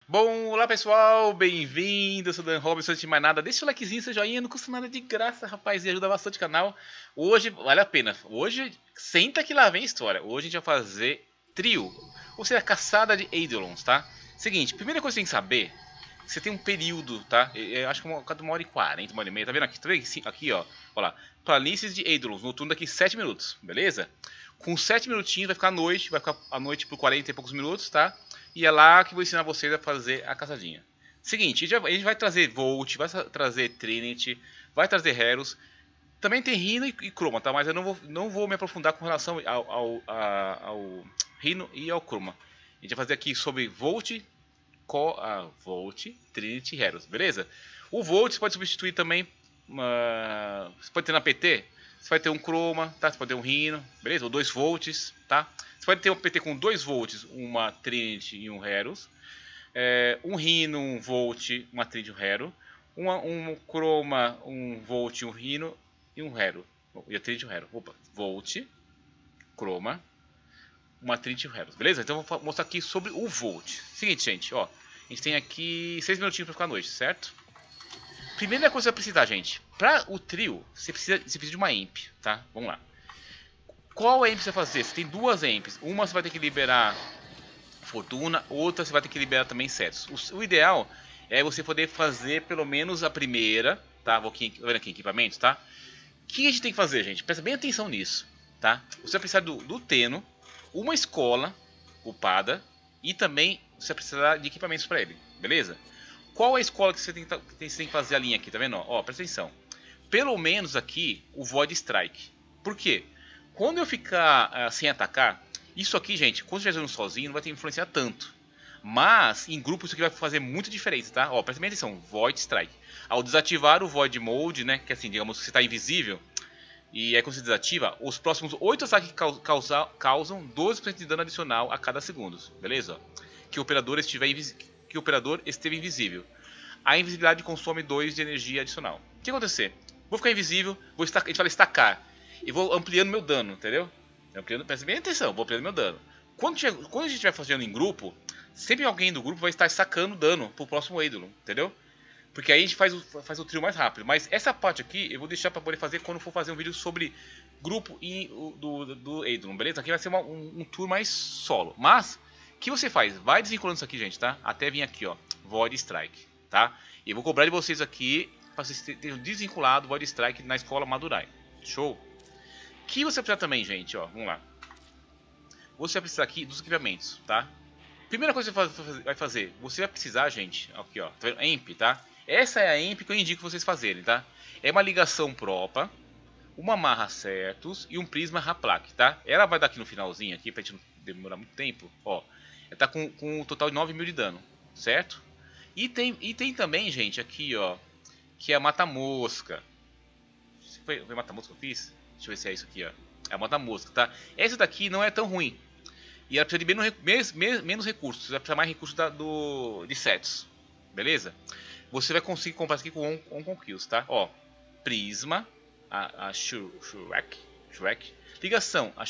Bom, olá pessoal, bem-vindo, eu sou o Dan Robson, antes de mais nada, deixa o likezinho, seu joinha, não custa nada de graça, rapaz, e ajuda bastante o canal. Hoje, vale a pena, hoje, senta que lá vem história, hoje a gente vai fazer trio, ou seja, caçada de Eidolons, tá? Seguinte, primeira coisa que você tem que saber, você tem um período, tá? Eu acho que cada 1h40, 1h30, tá vendo aqui? Tá vendo aqui, ó, olha lá, planícies de Eidolons, noturno daqui 7 minutos, beleza? Com 7 minutinhos vai ficar a noite, por 40 e poucos minutos, tá? E é lá que vou ensinar vocês a fazer a caçadinha. Seguinte, a gente vai trazer Volt, vai trazer Trinity, vai trazer Heros. Também tem Rhino e Chroma, tá? Mas eu não vou me aprofundar com relação ao Rhino e ao Chroma. A gente vai fazer aqui sobre Volt, Volt, Trinity e Heros, beleza? O Volt você pode substituir também, você pode ter na PT, você vai ter um Chroma, tá? Você pode ter um Rhino, beleza? Ou 2 volts, tá? Você pode ter um PT com 2 volts, uma Trinity e um Heros. Um Rhino, um Volt, uma Trinity e um Hero. Um Chroma, um Volt, um Rhino e um Hero. E a Trinity e um Hero. Opa, Volt, Chroma, uma Trinity e um Hero. Beleza? Então eu vou mostrar aqui sobre o Volt. Seguinte, gente, ó. A gente tem aqui 6 minutinhos para ficar à noite, certo? Primeira coisa que você vai precisar, gente. Para o trio, você precisa de uma imp, tá? Vamos lá. Qual imp você vai fazer? Você tem duas imps. Uma você vai ter que liberar fortuna, outra você vai ter que liberar também setos. O ideal é você poder fazer pelo menos a primeira, tá? Vou aqui, vendo aqui equipamentos, tá? O que a gente tem que fazer, gente? Presta bem atenção nisso, tá? Você vai precisar do Teno, uma escola upada e também você vai precisar de equipamentos para ele, beleza? Qual é a escola que você tem que fazer a linha aqui, tá vendo? Ó, presta atenção. Pelo menos aqui o Void Strike. Por quê? Quando eu ficar sem atacar, isso aqui, gente, quando você estiver jogando sozinho, não vai ter influenciar tanto. Mas em grupo isso aqui vai fazer muita diferença, tá? Ó, presta bem atenção, Void Strike. Ao desativar o Void Mode, né, que assim, digamos que você está invisível, e aí quando você desativa, os próximos 8 ataques causam 12% de dano adicional a cada segundo, beleza? Que o operador esteve invisível. A invisibilidade consome 2 de energia adicional. O que vai acontecer? Vou ficar invisível, a gente fala estacar. E vou ampliando meu dano, entendeu? Presta bem atenção, vou ampliando meu dano. Quando a gente estiver fazendo em grupo, sempre alguém do grupo vai estar sacando dano pro próximo ídolo, entendeu? Porque aí a gente faz o trio mais rápido. Mas essa parte aqui eu vou deixar para poder fazer quando for fazer um vídeo sobre grupo e do ídolo, beleza? Aqui vai ser um tour mais solo. Mas, o que você faz? Vai desvinculando isso aqui, gente, tá? Até vir aqui, ó, Void Strike, tá? E eu vou cobrar de vocês aqui para vocês terem desvinculado o Void Strike na escola Madurai. Show? Que você precisa também, gente, ó, vamos lá. Você vai precisar aqui dos equipamentos, tá? Primeira coisa que você vai fazer, você vai precisar, gente, aqui, ó, tá vendo? Amp, tá? Essa é a amp que eu indico vocês fazerem, tá? É uma ligação propa, uma marra certos e um prisma raplaque, tá? Ela vai dar aqui no finalzinho, aqui, pra gente não demorar muito tempo, ó. Ela tá com um total de 9.000 de dano, certo? E tem também, gente, aqui, ó, que é a mata-mosca. Foi mata-mosca que eu fiz? Deixa eu ver se é isso aqui, ó. É a mata-mosca, tá? Essa daqui não é tão ruim. E ela precisa de menos recursos. Você vai precisar mais recursos de sets. Beleza? Você vai conseguir comprar isso aqui com on kills, tá? Ó, Prisma, a Shrek, ligação, a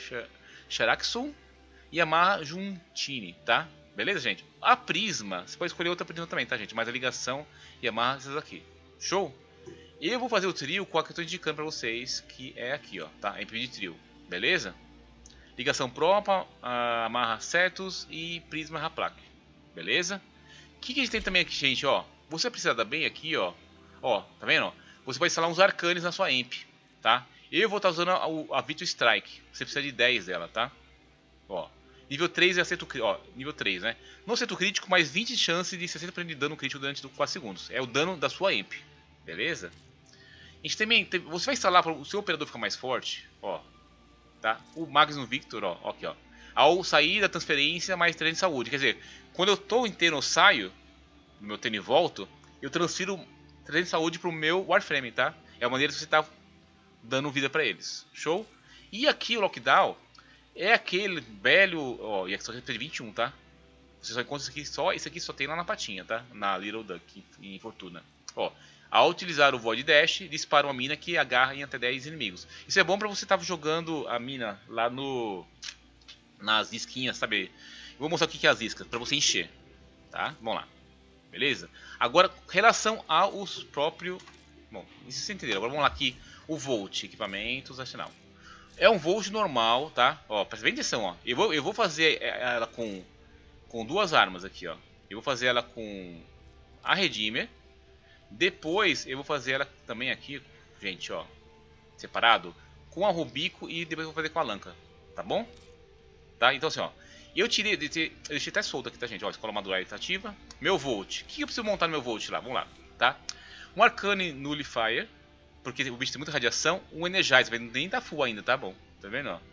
Sharaxun e a Majuntini, tá? Beleza, gente? A Prisma, você pode escolher outra Prisma também, tá, gente? Mas a ligação e a Marra, essas aqui. Show? Eu vou fazer o trio com a que eu estou indicando para vocês, que é aqui, ó, tá? MP de trio, beleza? Ligação própria, amarra setos e prisma raplaque, beleza? O que a gente tem também aqui, gente, ó? Você precisa dar bem aqui, ó, tá vendo? Ó? Você vai instalar uns arcanes na sua amp, tá? Eu vou estar usando a Vito Strike, você precisa de 10 dela, tá? Ó, nível 3 é acerto, ó, nível 3, né? No acerto crítico, mais 20 de chance de 60% de dano crítico durante 4 segundos. É o dano da sua amp, beleza? A gente também, você vai instalar para o seu operador ficar mais forte, ó, tá? O Magnum Victor, ó, aqui, ó. Ao sair da transferência, mais 3 de saúde. Quer dizer, quando eu estou inteiro, eu saio do meu Teno e volto, eu transfiro 3 de saúde para o meu Warframe, tá? É a maneira que você está dando vida para eles. Show? E aqui o Lockdown é aquele velho, ó, e aqui só tem de 21, tá? Você só encontra esse aqui só tem lá na patinha, tá? Na Little Duck, em Fortuna. Ó, ao utilizar o Void Dash, dispara uma mina que agarra em até 10 inimigos. Isso é bom pra você estar jogando a mina lá nas isquinhas, sabe? Eu vou mostrar o que é as iscas, pra você encher. tá? Vamos lá. Beleza? Agora, relação aos próprios... Bom, isso vocês entenderam. Agora vamos lá aqui, o Volt, equipamentos, arsenal. É um Volt normal, tá? Ó, presta bem atenção, ó. Eu vou fazer ela com duas armas aqui, ó. Eu vou fazer ela com a Redeemer. Depois eu vou fazer ela também aqui, gente, ó, separado, com a Rubico e depois eu vou fazer com a Lanka, tá bom? Tá? Então assim, ó, eu deixei até solto aqui, tá, gente? Ó, escola modular ativa. Meu Volt. O que eu preciso montar no meu Volt lá? Vamos lá, tá? Um Arcane Nullifier, porque o bicho tem muita radiação. Um Energize, nem tá full ainda, tá bom? Tá vendo, ó?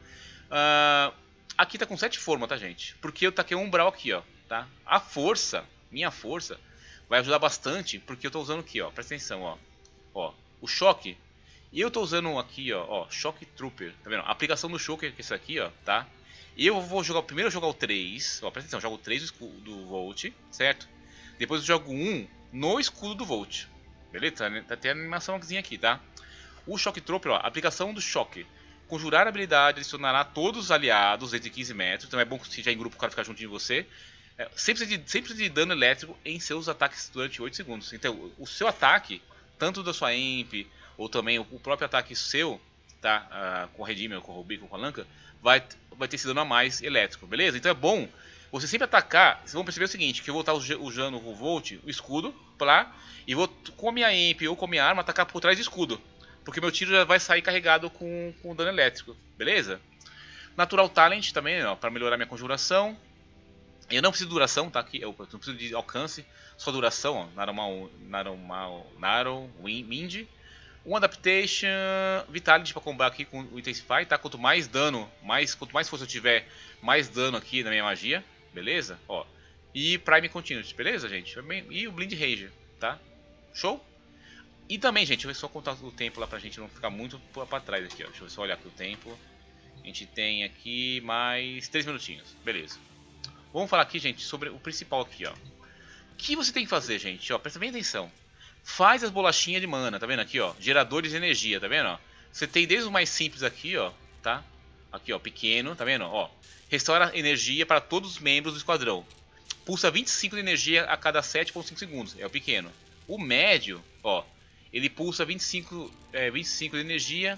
Aqui tá com 7 formas, tá, gente? Porque eu taquei um umbral aqui, ó, tá? A força, minha força, vai ajudar bastante, porque eu tô usando aqui, ó, presta atenção, ó. Ó, o choque. E eu tô usando aqui, ó, Shock Trooper, tá vendo? A aplicação do choque, que é isso aqui, ó, tá? Eu vou jogar, primeiro eu jogar o 3, ó, presta atenção, eu jogo o 3 do Volt, certo? Depois eu jogo 1 no escudo do Volt, beleza? Tá até a animaçãozinha aqui, tá? O Shock Trooper, ó, aplicação do choque. Conjurar a habilidade adicionará todos os aliados dentro de 15 metros, então é bom que se já em grupo o cara ficar juntinho de você. Sempre de dano elétrico em seus ataques durante 8 segundos. Então o seu ataque, tanto da sua Imp, ou também o próprio ataque seu, tá? Com a Redeemer, com o Rubico, com a Lanka, vai ter esse dano a mais elétrico, beleza? Então é bom você sempre atacar. Vocês vão perceber o seguinte, que eu vou estar usando o Volt, o escudo, e vou com a minha Imp ou com a minha arma atacar por trás do escudo. Porque meu tiro já vai sair carregado com dano elétrico, beleza? Natural Talent também, ó, para melhorar minha conjuração. Eu não preciso de duração, tá? Aqui, eu não preciso de alcance, só duração, ó. Narrow Wind. Um Adaptation, Vitality para combar aqui com o Intensify, tá? Quanto mais dano, quanto mais força eu tiver, mais dano aqui na minha magia, beleza? Ó. E Prime Continuity, beleza, gente? E o Blind Rage, tá? Show? E também, gente, eu vou só contar o tempo lá pra gente não ficar muito pra trás aqui, ó. Deixa eu só olhar aqui o tempo. A gente tem aqui mais 3 minutinhos, beleza. Vamos falar aqui, gente, sobre o principal aqui, ó. O que você tem que fazer, gente? Ó, presta bem atenção. Faz as bolachinhas de mana, tá vendo aqui, ó? Geradores de energia, tá vendo, ó? Você tem desde o mais simples aqui, ó, tá? Aqui, ó, pequeno, tá vendo, ó? Restaura energia para todos os membros do esquadrão. Pulsa 25 de energia a cada 7,5 segundos, é o pequeno. O médio, ó, ele pulsa 25 de energia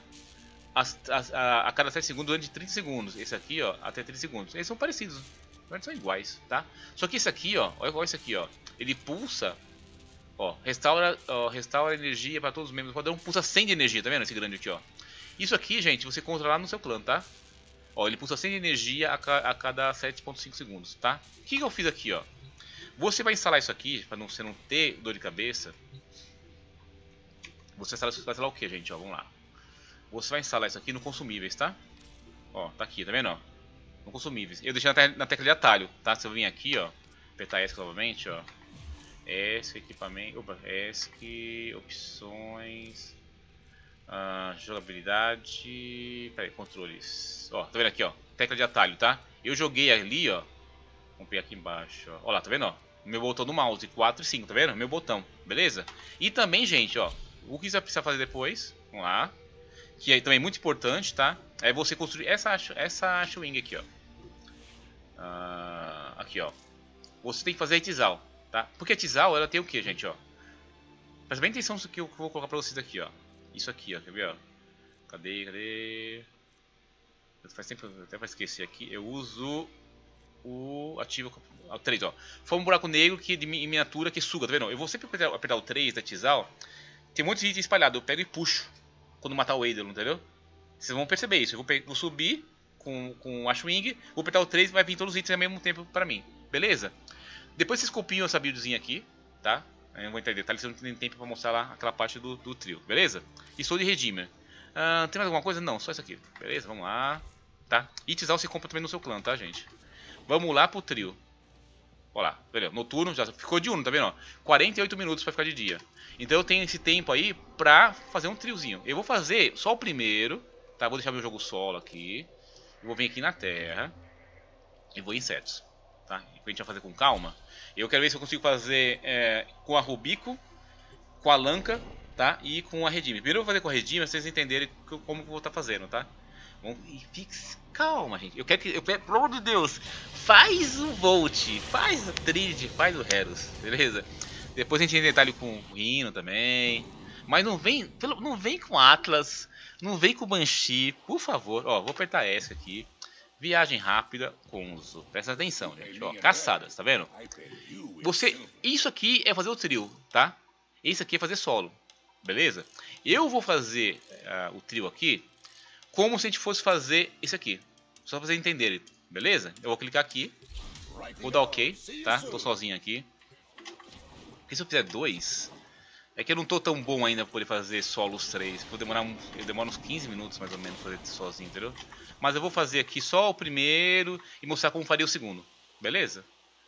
a cada 7 segundos durante 30 segundos. Esse aqui, ó, até 30 segundos. Eles são parecidos. Mas são iguais, tá? Só que esse aqui, ó, olha esse aqui, ó. Ele pulsa, ó, restaura energia para todos os membros do quadrão, pulsa 100 de energia, tá vendo esse grande aqui, ó? Isso aqui, gente, você controla lá no seu clã, tá? Ó, ele pulsa 100 de energia a cada 7,5 segundos, tá? O que eu fiz aqui, ó? Você vai instalar isso aqui, para você não ter dor de cabeça. Você vai instalar o que, gente? Ó, vamos lá. Você vai instalar isso aqui no consumíveis, tá? Ó, tá aqui, tá vendo, ó? No consumíveis. Eu deixei na tecla de atalho, tá? Se eu vim aqui, ó, apertar ESC novamente, ó. ESC, equipamento, opa, ESC, opções, jogabilidade, peraí, controles. Ó, tá vendo aqui, ó, tecla de atalho, tá? Eu joguei ali, ó. Vamos pegar aqui embaixo, ó. Ó lá, tá vendo, ó? Meu botão do mouse, 4 e 5, tá vendo? Meu botão, beleza? E também, gente, ó, o que você vai precisar fazer depois, vamos lá, que é também muito importante, tá? É você construir essa Ashwing aqui, ó. Aqui, ó. Você tem que fazer a Tizal, tá? Porque a Tizal, ela tem o que, gente, ó? Presta bem atenção no que eu vou colocar pra vocês aqui, ó. Isso aqui, ó, quer ver, ó? Cadê? Faz tempo, até pra esquecer aqui. Eu uso o ativo 3, ó. Foi um buraco negro que de miniatura que suga, tá vendo? Eu vou sempre apertar o 3 da Tizal. Tem muitos itens espalhados, eu pego e puxo quando matar o Eidolon, entendeu? Vocês vão perceber isso. Eu vou subir com o Ashwing, vou apertar o 3 e vai vir todos os itens ao mesmo tempo pra mim, beleza? Depois vocês copiam essa buildzinha aqui, tá? Eu não vou entrar em detalhes, você não tem tempo pra mostrar lá aquela parte do trio, beleza? E sou de Redeemer. Tem mais alguma coisa? Não, só isso aqui, beleza? Vamos lá, tá? E Tizal se compra também no seu clã, tá, gente? Vamos lá pro trio. Olha lá, beleza? Noturno, já ficou diurno, tá vendo? Ó? 48 minutos pra ficar de dia. Então eu tenho esse tempo aí pra fazer um triozinho. Eu vou fazer só o primeiro, tá? Vou deixar meu jogo solo aqui. Eu vou vir aqui na terra e vou em insetos, tá? A gente vai fazer com calma. Eu quero ver se eu consigo fazer com a Rubico, com a Lanka, tá? E com a Redeemer. Primeiro eu vou fazer com a Redeemer, pra vocês entenderem como que eu vou estar fazendo, tá? E fique calma, gente. Eu quero, pelo amor de Deus, faz o Volt, faz o Trinity, faz o Herus, beleza? Depois a gente entra em detalhe com o Rhino também. Mas não vem com Atlas, não vem com Banshee, por favor. Ó, vou apertar S aqui. Viagem rápida com uso. Presta atenção, gente. Ó, caçadas, tá vendo? Isso aqui é fazer o trio, tá? Isso aqui é fazer solo, beleza? Eu vou fazer o trio aqui como se a gente fosse fazer esse aqui. Só pra vocês entenderem, beleza? Eu vou clicar aqui. Vou dar OK, tá? Tô sozinho aqui. Porque se eu fizer 2, é que eu não tô tão bom ainda pra poder fazer solo os 3. Vou demorar uns 15 minutos mais ou menos pra fazer sozinho, entendeu? Mas eu vou fazer aqui só o primeiro e mostrar como faria o segundo, beleza?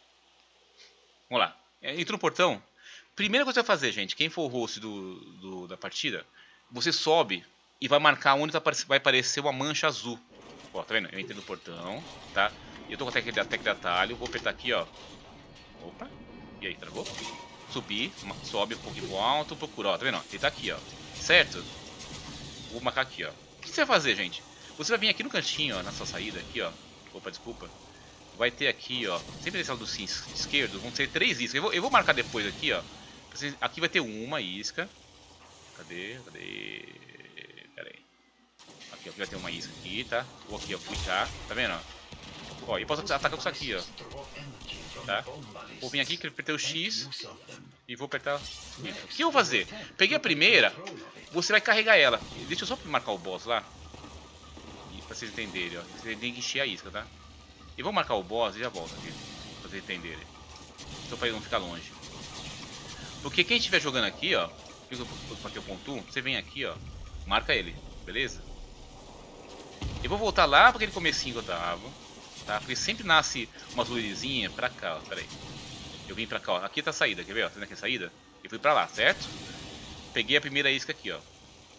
Vamos lá. Entra no portão. Primeira coisa que você vai fazer, gente, quem for o host da partida, você sobe e vai marcar onde vai aparecer uma mancha azul. Ó, tá vendo? Eu entrei no portão, tá? Eu tô com a técnica de atalho, vou apertar aqui, ó. Opa. E aí, travou? Subir, sobe um pouquinho pro alto, procura, ó, tá vendo? Ele tá aqui, ó. Certo? Vou marcar aqui, ó. O que você vai fazer, gente? Você vai vir aqui no cantinho, ó, na sua saída aqui, ó. Opa, desculpa. Vai ter aqui, ó, sempre nesse lado do esquerdo, vão ser 3 iscas. Eu vou marcar depois aqui, ó. Aqui vai ter uma isca. Cadê? Pera aí. Aqui vai ter uma isca aqui, tá? Vou aqui, ó, clicar. Tá vendo? Ó, eu posso atacar com isso aqui, ó. Tá? Vou vir aqui, apertei o X. E vou apertar. O que eu vou fazer? Peguei a primeira. Você vai carregar ela. Deixa eu só marcar o boss lá. Pra vocês entenderem, ó. Você tem que encher a isca, tá? E vou marcar o boss e já volto aqui. Pra vocês entenderem. Então pra ele não ficar longe. Porque quem estiver jogando aqui, ó. Aqui o ponto 1. Você vem aqui, ó. Marca ele. Beleza? Eu vou voltar lá pra aquele comecinho que eu tava. Tá? Porque sempre nasce umas luzinhas pra cá, ó. Pera aí. Eu vim pra cá, ó. Aqui tá a saída. Quer ver, ó? Tá vendo aqui a saída? Eu fui pra lá, certo? Peguei a primeira isca aqui, ó.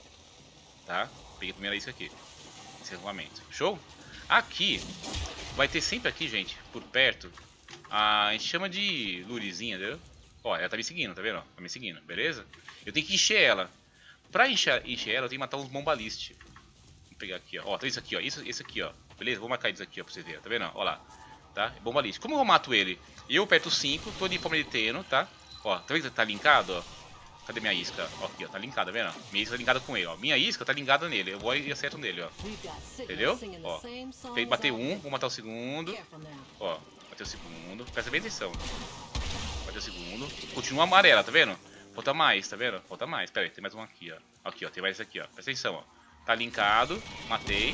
Tá? Peguei a primeira isca aqui. Esse arrumamento. Show? Aqui. Vai ter sempre aqui, gente, por perto. A gente chama de lurizinha, entendeu? Ó, ela tá me seguindo, tá vendo? Tá me seguindo, beleza? Eu tenho que encher ela. Pra encher ela, eu tenho que matar uns bombaliste. Vou pegar aqui, ó. Ó, tá isso aqui, ó. Isso aqui, ó. Beleza? Vou marcar isso aqui, ó, pra você ver. Tá vendo? Ó lá. Tá? Bombaliste. Como eu mato ele? Eu aperto 5, tô de forma de teno, tá? Ó, tá vendo que tá linkado, ó? Cadê minha isca? Ó, aqui, ó. Tá linkada, tá vendo? Minha isca tá linkada com ele, ó. Minha isca tá linkada nele. Eu vou e acerto nele, ó. Entendeu? Ó. Batei um, vou matar o segundo. Ó, bateu o segundo. Presta bem atenção. Bateu o segundo. Continua amarela, tá vendo? Falta mais, tá vendo? Falta mais. Pera aí, tem mais um aqui, ó. Aqui, ó. Tem mais esse aqui, ó. Presta atenção, ó. Tá linkado. Matei.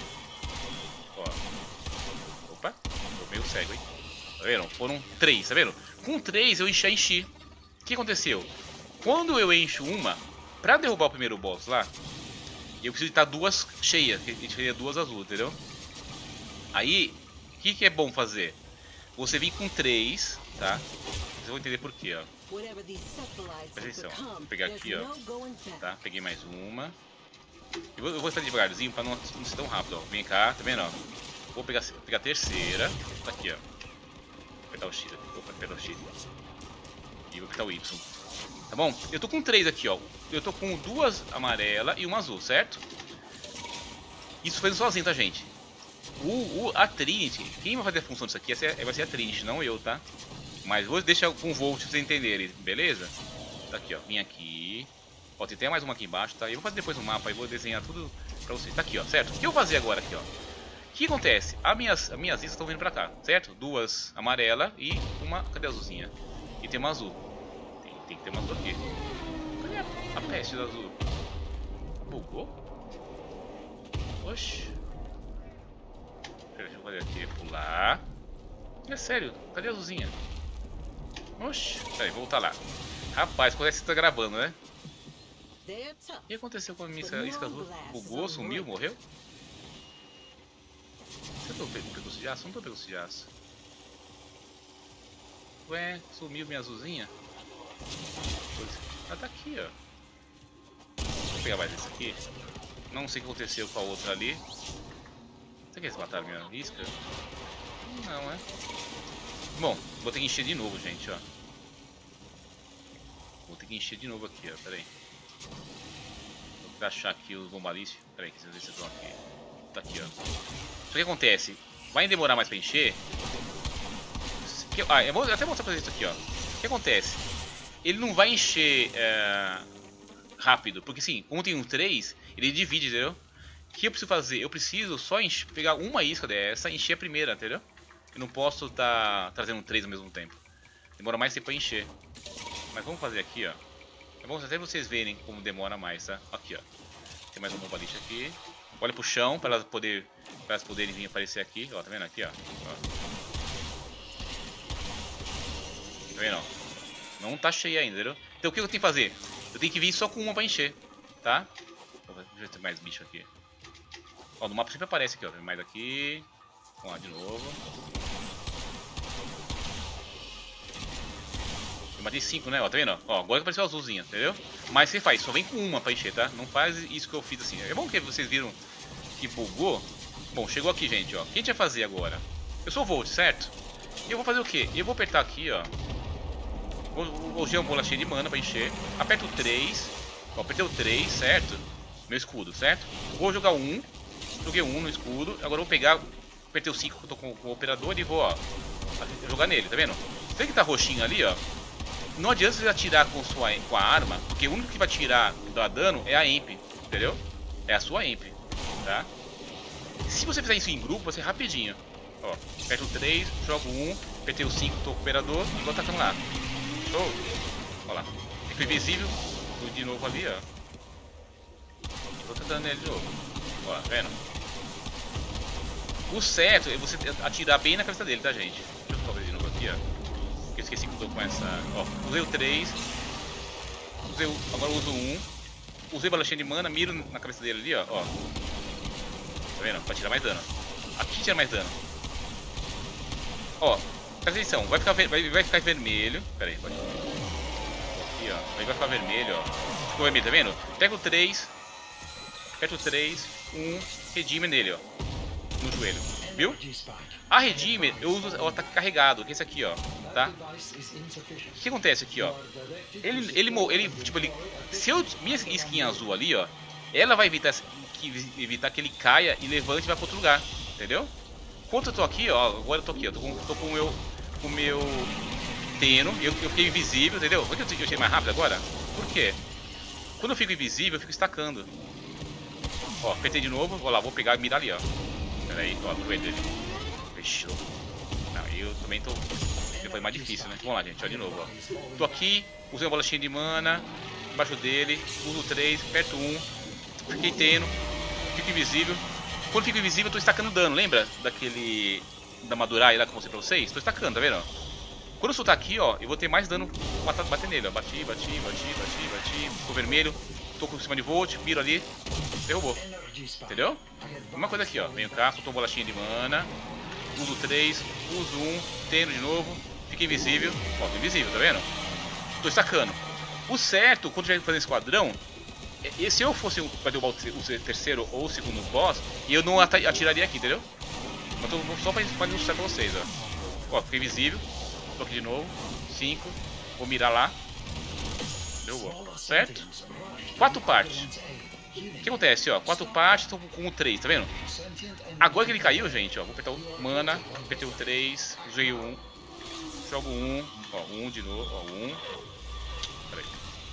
Ó. Opa. Tô meio cego, hein? Tá vendo? Foram 3, tá vendo? Com 3 eu enchi. O que aconteceu? Quando eu encho uma, pra derrubar o primeiro boss lá, eu preciso estar 2 cheias, que a gente teria 2 azuis, entendeu? Aí, o que é bom fazer? Você vem com 3, tá? Vocês vão entender por quê, ó. Presta atenção, vou pegar aqui, ó. Tá? Peguei mais uma. Eu vou fazer devagarzinho pra não ser tão rápido, ó. Vem cá, tá vendo, ó? Vou pegar a terceira. Tá aqui, ó. Vou apertar o X aqui. Vou apertar o X. E vou apertar o Y. Tá bom? Eu tô com 3 aqui, ó. Eu tô com 2 amarelas e uma azul, certo? Isso fazendo sozinho, tá, gente? A Trinity, quem vai fazer a função disso aqui vai ser a Trinity, não eu, tá? Mas vou deixar com o Volt pra vocês entenderem, beleza? Tá aqui, ó. Vim aqui. Ó, tem até mais uma aqui embaixo, tá? Eu vou fazer depois um mapa e vou desenhar tudo pra vocês. Tá aqui, ó, certo? O que eu vou fazer agora aqui, ó? O que acontece? As minhas iscas estão vindo pra cá, certo? 2 amarelas e uma... Cadê a azulzinha? E tem uma azul. Tem que ter uma azul aqui. Cadê a peste da azul? Bugou? Oxi. Deixa eu fazer aqui. Pular. É sério, cadê a azulzinha? Oxi. Peraí, vou voltar lá. Rapaz, quando é que você tá gravando, né? O que aconteceu com a minha isca azul? Bugou, sumiu, morreu? Você tá pegando pedaço de aço? Não tô pegando pedaço de aço. Ué, sumiu minha azulzinha? Ela tá aqui, ó. Vou pegar mais esse aqui. Não sei o que aconteceu com a outra ali. Será que eles mataram minha isca? Não, é? Bom, vou ter que encher de novo, gente, ó. Vou ter que encher de novo aqui, ó. Pera aí. Vou achar aqui os bombalistas. Pera aí, que vocês estão aqui. Tá aqui, ó. Só que acontece, vai demorar mais pra encher. Eu vou até mostrar pra vocês isso aqui, ó. O que acontece? Ele não vai encher rápido, porque sim, como tem um 3, ele divide, entendeu? O que eu preciso fazer? Eu preciso só pegar uma isca dessa e encher a primeira, entendeu? Eu não posso estar trazendo 3 ao mesmo tempo. Demora mais tempo pra encher. Mas vamos fazer aqui, ó. É bom até vocês verem como demora mais, tá? Aqui, ó. Tem mais uma bomba lixa aqui. Olha pro chão pra elas poderem vir aparecer aqui. Ó, tá vendo aqui, ó? Tá vendo, ó? Não tá cheia ainda, entendeu? Então o que eu tenho que fazer? Eu tenho que vir só com uma pra encher, tá? Deixa eu ver se tem mais bicho aqui. Ó, no mapa sempre aparece aqui, ó. Tem mais aqui. Vamos lá de novo. Eu matei 5, né? Ó, tá vendo? Ó, agora que apareceu a azulzinha, entendeu? Mas você faz, só vem com uma pra encher, tá? Não faz isso que eu fiz assim. É bom que vocês viram que bugou. Bom, chegou aqui, gente, ó. O que a gente vai fazer agora? Eu sou o Volt, certo? E eu vou fazer o quê? Eu vou apertar aqui, ó. Vou usar uma bola cheia de mana pra encher. Aperto o 3. Ó, apertei o 3, certo? Meu escudo, certo? Vou jogar o 1. Joguei o 1 no escudo. Agora eu vou pegar. Apertei o 5 que eu tô com o operador e vou, ó, jogar nele, tá vendo? Vê que tá roxinho ali, ó. Não adianta você atirar com a arma, porque o único que vai tirar e dar dano é a Imp, entendeu? É a sua Imp, tá? Se você fizer isso em grupo, vai ser rapidinho. Ó, aperto o 3, jogo 1, apertei o 5, tô com o operador e vou atacando lá. Show? Olha lá. Fico invisível, tô de novo ali, ó. E vou tentando nele de novo. Ó, tá vendo? O certo é você atirar bem na cabeça dele, tá, gente? Deixa eu fazer de novo aqui, ó. Eu esqueci que eu tô com essa... Ó, usei o 3. Agora eu uso o 1. Usei bola cheia de mana, miro na cabeça dele ali, ó. Tá vendo? Pra tirar mais dano. Aqui tira mais dano. Ó, presta atenção. Vai ficar vermelho. Pera aí, pode... Aqui, ó. Aí vai ficar vermelho, ó. Ficou vermelho, tá vendo? Pega o 3. Aperta o 3. 1. Redime nele, ó. No joelho. Viu? A Redeemer eu uso o ataque carregado, que é esse aqui, ó, tá? O que acontece aqui, ó? Se eu minha skin azul ali, ó, ela vai evitar que ele caia e levante e vá para outro lugar, entendeu? Enquanto eu tô aqui, ó, agora eu tô aqui, ó, tô com o meu Teno, eu fiquei invisível, entendeu? Por que eu achei mais rápido agora? Por quê? Quando eu fico invisível, eu fico estacando. Ó, apertei de novo, vou lá, vou pegar e mirar ali, ó. Pera aí, ó, no dele. Fechou. Não, eu também tô... Foi mais difícil, né? Vamos lá, gente, ó, de novo, ó. Tô aqui, usei uma bola cheia de mana, embaixo dele, uso 3, aperto 1, fiquei tendo, fico invisível. Quando fico invisível, eu tô estacando dano, lembra? Da Madurai lá que eu mostrei pra vocês? Tô estacando, tá vendo? Quando eu soltar aqui, ó, eu vou ter mais dano bater nele, ó. Bati, ficou vermelho, tô com cima de Volt, miro ali, derrubou. Entendeu? Uma coisa aqui, ó. Venho cá, soltou uma bolachinha de mana. Uso 3, uso 1, tendo de novo. Fica invisível. Ó, tô invisível, tá vendo? Tô estacando. O certo, quando tiver fazendo esquadrão, se eu fosse pra derrubar o terceiro ou o segundo boss, eu não atiraria aqui, entendeu? Mas tô só pra ilustrar pra vocês, ó. Ó, fiquei invisível. Tô aqui de novo. 5. Vou mirar lá. Derrubou. Certo? 4 partes. O que acontece, ó? 4 partes, tô com o 3, tá vendo? Agora que ele caiu, gente, ó, vou apertar o mana, apertei o 3, usei o 1, jogo 1, ó, 1 de novo, ó, 1, peraí,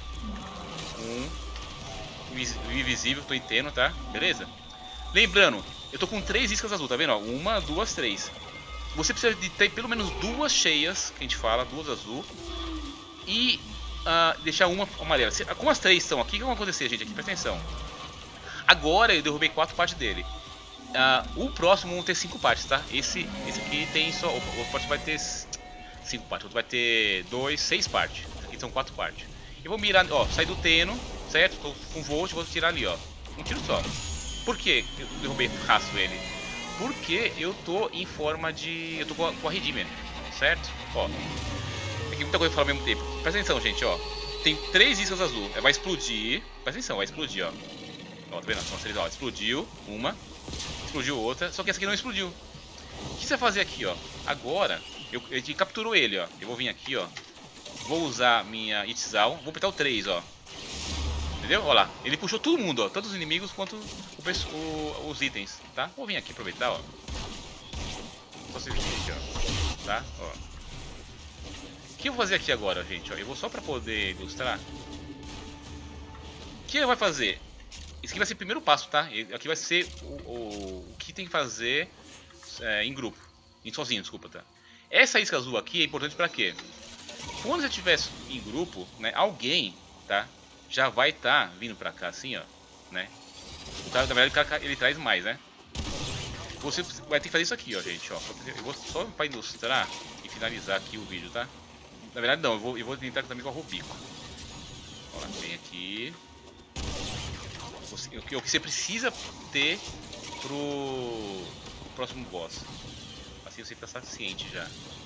1, invisível, tô entendo, tá? Beleza? Lembrando, eu tô com 3 iscas azul, tá vendo? Ó, 1, 2, 3. Você precisa de ter pelo menos 2 cheias, que a gente fala, 2 azul, e deixar uma amarela. Como as 3 estão aqui, o que vai acontecer, gente? Aqui, presta atenção. Agora eu derrubei 4 partes dele. O próximo vão ter 5 partes, tá? Esse aqui tem só... O próximo vai ter 5 partes, o outro vai ter 6 partes. Aqui são 4 partes. Eu vou mirar, ó, sair do Teno, certo? Tô com Volt, vou tirar ali, ó. Um tiro só. Por que eu derrubei fácil ele? Porque eu tô em forma de... Eu tô com a Redeemer, certo? Ó. Tem muita coisa pra falar ao mesmo tempo. Presta atenção, gente, ó. Tem 3 iscas azul. Vai explodir. Presta atenção, vai explodir, ó. Ó, tá vendo? São 3, ó. Explodiu uma. Explodiu outra. Só que essa aqui não explodiu. O que você vai fazer aqui, ó? Agora, a gente capturou ele, ó. Eu vou vir aqui, ó. Vou usar minha Itzal. Vou apertar o 3, ó. Entendeu? Olha lá. Ele puxou todo mundo, ó. Tanto os inimigos quanto os itens, tá? Vou vir aqui aproveitar, ó. Só se vestir aqui, ó. Tá? Ó. O que eu vou fazer aqui agora, gente? Ó, eu vou só pra poder ilustrar. O que ele vai fazer? Esse aqui vai ser o primeiro passo, tá? Aqui vai ser o que tem que fazer em grupo. Sozinho, desculpa, tá? Essa isca azul aqui é importante pra quê? Quando você estiver em grupo, né? Alguém, tá? Já vai estar vindo pra cá assim, ó. Né? O cara, na verdade, ele traz mais, né? Você vai ter que fazer isso aqui, ó, gente, ó. Eu vou só pra ilustrar e finalizar aqui o vídeo, tá? Na verdade não, eu vou tentar também com a Rubico. Ó, vem aqui. O que você precisa ter pro próximo boss. Assim você tá ciente já.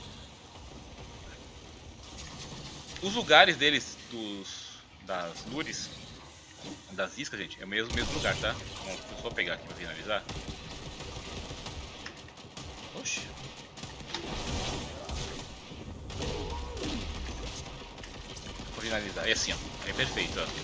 Os lugares deles, das lures, das iscas, gente, é o mesmo lugar, tá? Vamos só pegar aqui pra finalizar. Oxi. Vou finalizar. É assim, ó. É perfeito, ó.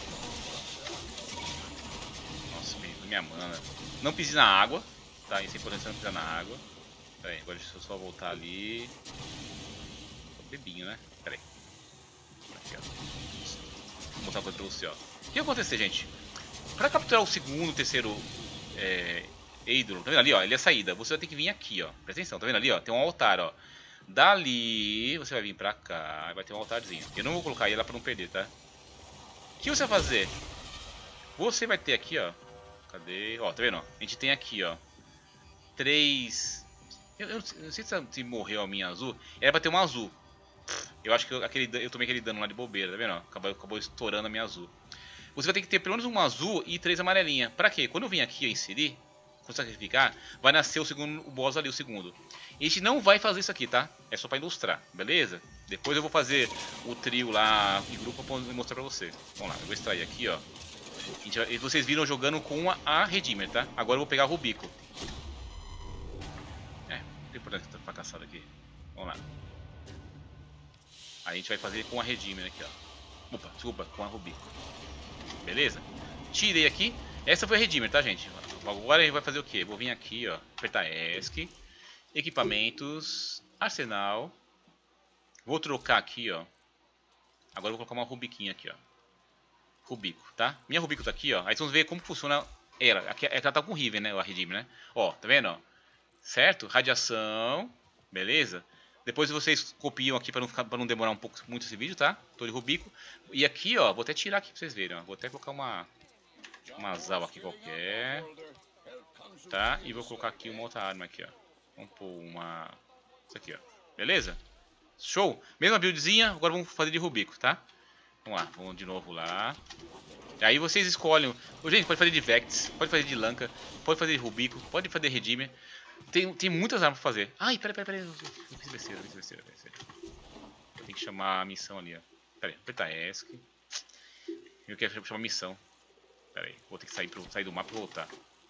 Nossa, minha mana. Não pise na água, tá? Isso é importante, você não pisar na água. Pera aí, agora deixa eu só voltar ali. Bebinho, né? Pera aí. Aqui, ó. Vou mostrar uma coisa pra você, ó. O que vai acontecer, gente? Pra capturar o segundo, terceiro ídolo, tá vendo ali, ó? Ele é a saída. Você vai ter que vir aqui, ó. Presta atenção, tá vendo ali, ó? Tem um altar, ó. Dali, você vai vir pra cá e vai ter um altarzinho. Eu não vou colocar ele lá pra não perder, tá? O que você vai fazer? Você vai ter aqui, ó. Cadê? Ó, tá vendo? Ó? A gente tem aqui, ó. 3... Eu não sei se morreu a minha azul. Era pra ter uma azul. Eu acho que eu tomei aquele dano lá de bobeira, tá vendo? Acabou estourando a minha azul. Você vai ter que ter pelo menos uma azul e 3 amarelinhas. Pra quê? Quando eu vim aqui inserir, quando sacrificar, vai nascer o boss ali, o segundo. E a gente não vai fazer isso aqui, tá? É só pra ilustrar, beleza? Depois eu vou fazer o trio lá em grupo pra mostrar pra vocês. Vamos lá, eu vou extrair aqui, ó. Vocês viram jogando com a Redeemer, tá? Agora eu vou pegar o Rubico. É importante que tá fracassado aqui. Vamos lá. Aí a gente vai fazer com a Redeemer aqui, ó. Opa, desculpa, com a Rubico. Beleza? Tirei aqui. Essa foi a Redeemer, tá, gente? Agora a gente vai fazer o quê? Vou vir aqui, ó. Apertar ESC. Equipamentos. Arsenal. Vou trocar aqui, ó. Agora eu vou colocar uma Rubiquinha aqui, ó. Rubico, tá? Minha Rubico tá aqui, ó. Aí vocês vão ver como funciona ela. Aqui, ela tá com Riven, né? A Redeemer, né? Ó, tá vendo, ó? Certo? Radiação. Beleza? Depois vocês copiam aqui para não demorar muito esse vídeo, tá? Torre Rubico. E aqui, ó, vou até tirar aqui pra vocês verem, ó. Vou até colocar uma Zal aqui qualquer. Tá? E vou colocar aqui uma outra arma aqui, ó. Vamos pôr uma... Isso aqui, ó. Beleza? Show! Mesma buildzinha, agora vamos fazer de Rubico, tá? Vamos lá, vamos de novo lá. Aí vocês escolhem... Gente, pode fazer de Vectis, pode fazer de Lanka, pode fazer de Rubico, pode fazer de Redeemer. Tem muitas armas pra fazer. Ai, pera. Eu fiz besteira. Tem que chamar a missão ali, ó. Pera aí, apertar ESC. Eu quero chamar a missão. Pera aí, vou ter que sair do mapa e voltar.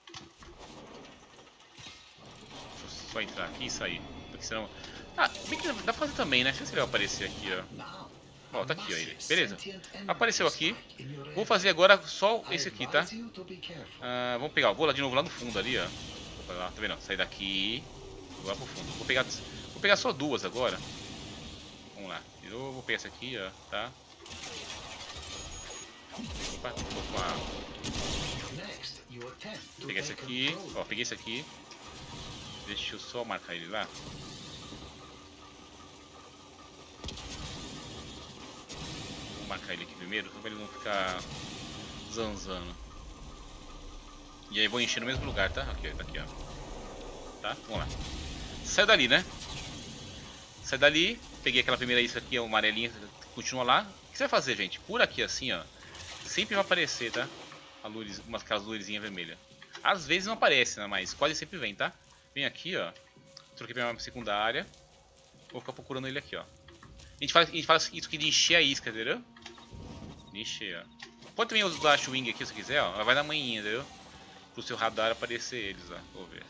Deixa eu só entrar aqui e sair. Porque senão... Ah, bem que dá pra fazer também, né? Deixa eu ver se ele vai aparecer aqui, ó. Ó, tá aqui, ó, ele. Beleza. Apareceu aqui. Vou fazer agora só esse aqui, tá? Vamos pegar, vou lá de novo lá no fundo ali, ó. Lá, tá vendo? Sair daqui, vou lá pro fundo. Vou pegar só duas agora. Vamos lá. De novo, vou pegar essa aqui, ó, tá? Opa, peguei esse aqui, ó, peguei esse aqui. Deixa eu só marcar ele lá. Vou marcar ele aqui primeiro, pra ele não ficar zanzando. E aí vou encher no mesmo lugar, tá? Aqui, tá aqui, ó. Tá? Vamos lá. Saiu dali, né? Sai dali. Peguei aquela primeira isca aqui, a amarelinha. Continua lá. O que você vai fazer, gente? Por aqui, assim, ó. Sempre vai aparecer, tá? Aquelas lurezinhas vermelhas. Às vezes não aparece, né? Mas quase sempre vem, tá? Vem aqui, ó. Troquei pra minha secundária. Vou ficar procurando ele aqui, ó. A gente faz isso aqui de encher a isca, entendeu? De encher, ó. Pode também usar a Wing aqui se quiser, ó. Ela vai na manhinha, entendeu? Pro seu radar aparecer eles, ó. Vou ver.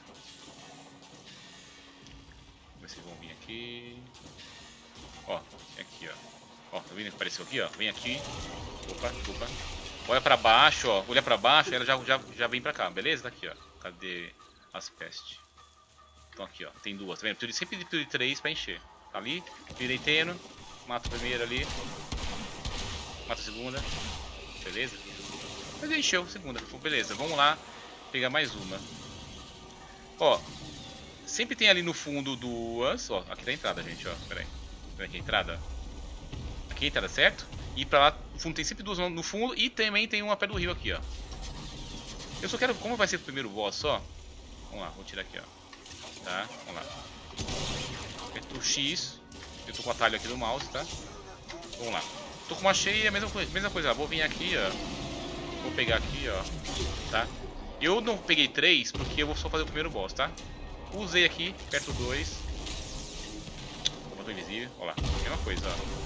Vamos ver se vão vir aqui. Ó, aqui, ó. Ó, tá vendo que apareceu aqui, ó? Vem aqui. Opa, desculpa. Olha pra baixo, ó. Olha pra baixo, ela já vem pra cá, beleza? Tá aqui, ó. Cadê as pestes? Então aqui, ó. Tem duas, tá vendo? Sempre de 3 pra encher. Tá ali, direiteno. Mata a primeira ali. Mata a segunda. Beleza? Mas encheu a segunda. Beleza, vamos lá pegar mais uma. Ó. Sempre tem ali no fundo duas. Ó, aqui tá a entrada, gente, ó. Pera aí. Pera aqui a entrada. Aqui a entrada, certo? E pra lá, no fundo tem sempre duas no fundo. E também tem uma pé do rio aqui, ó. Eu só quero... Como vai ser o primeiro boss só? Vamos lá, vou tirar aqui, ó. Tá, vamos lá. Aperto o X. Eu tô com o atalho aqui do mouse, tá? Vamos lá. Tô com uma cheia, mesma coisa. Vou vir aqui, ó. Vou pegar aqui, ó. Tá? Eu não peguei 3 porque eu vou só fazer o primeiro boss, tá? Usei aqui, aperto 2. Botou invisível, olha lá. Mesma coisa, ó.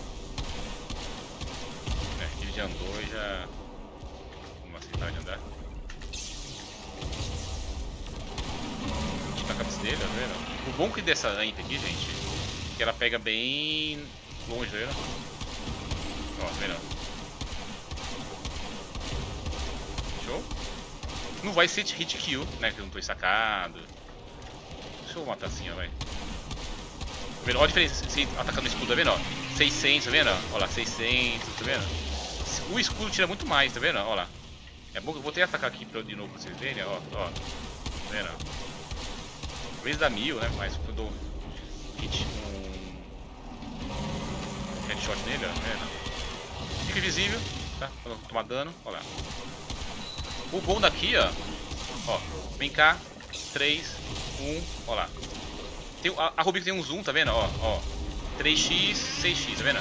Ele já andou e já... Vamos aceitar de andar. Tá a cabeça dele, tá vendo? O bom que dessa rampa aqui, gente, que ela pega bem longe, tá vendo? Ó, tá vendo? Show? Não vai ser hit kill, né? Que eu não tô estacado. Deixa eu matar assim, ó, vai. Tá vendo? Olha a diferença, se atacar no escudo, tá vendo? Ó, 600, tá vendo? Olha lá, 600, tá vendo? O escudo tira muito mais, tá vendo? Olha lá. É bom que eu vou ter que atacar aqui de novo pra vocês verem, ó. Tá vendo? Às vezes dá 1000, né? Mas quando eu dou um headshot nele, ó. Tá vendo? Fica invisível, tá? Quando eu tomar dano, olha lá. O bom daqui, ó, vem cá, 3, 1, ó lá. Tem, a Ruby tem um zoom, tá vendo? Ó, 3x, 6x, tá vendo?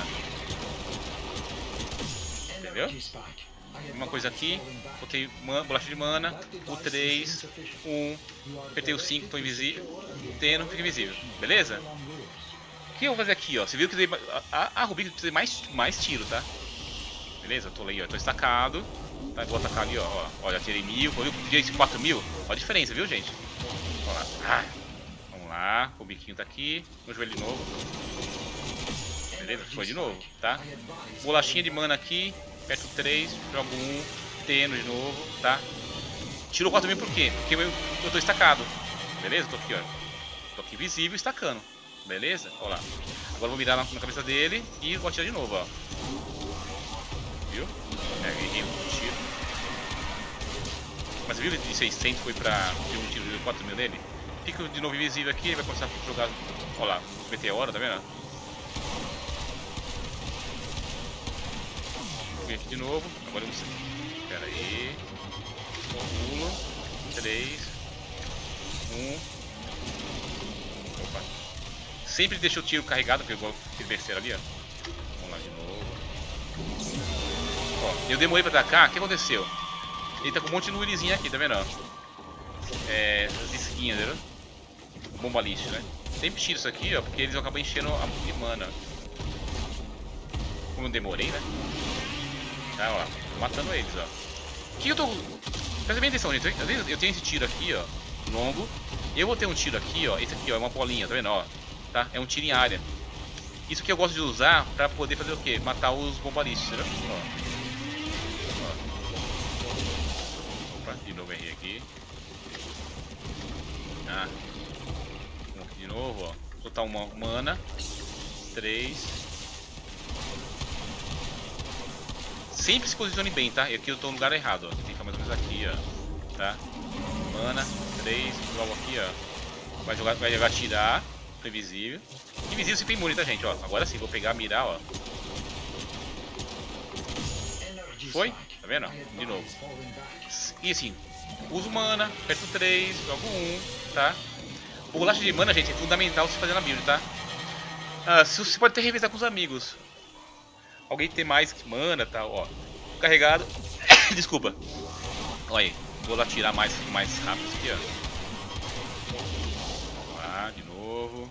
Entendeu? Uma coisa aqui, botei bolacha de mana, o 3, 1, apertei o 5, tô invisível, tendo, fica invisível, beleza? O que eu vou fazer aqui, ó? Você viu que a Ruby precisa de mais tiro, tá? Beleza? Eu tô ali, ó, tô estacado. Tá, vou atacar ali, ó, já tirei 1000, viu? Tirei 4000, ó a diferença, viu, gente? Ó lá. Vamos lá, o biquinho tá aqui, no joelho de novo. Beleza? Foi de novo, tá? Bolachinha de mana aqui, aperto 3, jogo 1, teno de novo, tá? Tirou 4000 por quê? Porque eu tô estacado, beleza? Tô aqui, ó, tô aqui visível, estacando, beleza? Ó lá. Agora eu vou mirar na cabeça dele e vou atirar de novo, ó. Viu? Errei um tiro. Mas viu de 600 foi pra um tiro de 4000 nele? Fica de novo invisível aqui, ele vai começar a jogar. Olha lá, meteora, tá vendo? Vem aqui de novo, agora eu não sei. Pera aí. Pulo. 3, 1. Opa. Sempre deixa o tiro carregado, porque igual fiz terceiro ali, ó. Vamos lá de novo. Ó, eu demorei pra atacar, o que aconteceu? Ele tá com um monte de nuvemzinha aqui, tá vendo? As esquinhas, entendeu? Bomba lixo, né? Sempre tiro isso aqui, ó, porque eles acabam enchendo a de mana. Como eu demorei, né? Tá, ó, tô matando eles, ó. O que eu tô... Presta bem atenção, gente. Eu tenho esse tiro aqui, ó, longo. Eu vou ter um tiro aqui, ó. Esse aqui, ó, é uma bolinha, tá vendo? Ó, tá? É um tiro em área. Isso que eu gosto de usar pra poder fazer o quê? Matar os bombalistas, entendeu? Ó. Opa, de novo errei aqui. Ah. Vamos aqui de novo, ó. Soltar uma mana. 3. Sempre se posicione bem, tá? E aqui eu tô no lugar errado, ó. Tem que ficar mais ou menos aqui, ó. Tá? Mana. 3. Logo aqui, ó. Vai jogar tirar. Tô invisível. Invisível se tem imune, tá, gente? Ó, agora sim, vou pegar, mirar, ó. Foi? Tá vendo? De novo. E assim, uso mana, aperto 3, jogo 1, tá? O bolacha de mana, gente, é fundamental se fazer na build, tá? Você pode até revezar com os amigos. Alguém tem mais mana e tal, ó. Carregado. Desculpa. Olha aí, vou lá tirar mais rápido isso aqui, ó. Vamos lá, de novo.